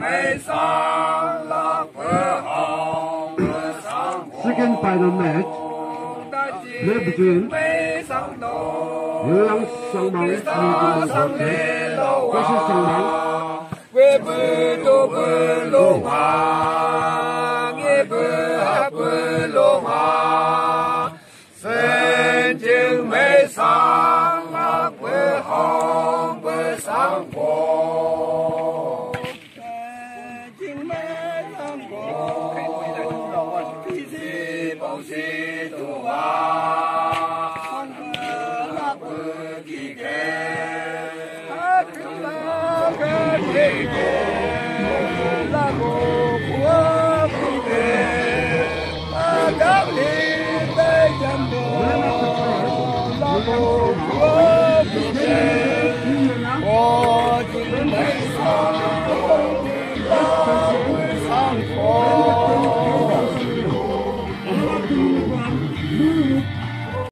Second final match play between Lăng Sang Bằng versus Sang Bằng. Quê bơ đô bơ lô hoa, nghe bơ hát bơ lô hoa, sen chừng mê sang lạc bơ hồng bơ sang phố. Chừng mê sang phố, khi gì bầu xì tù hoa, lạc bơ kỳ kê. La go của các đi tây chân bộ la go của ô chỉ mấy sao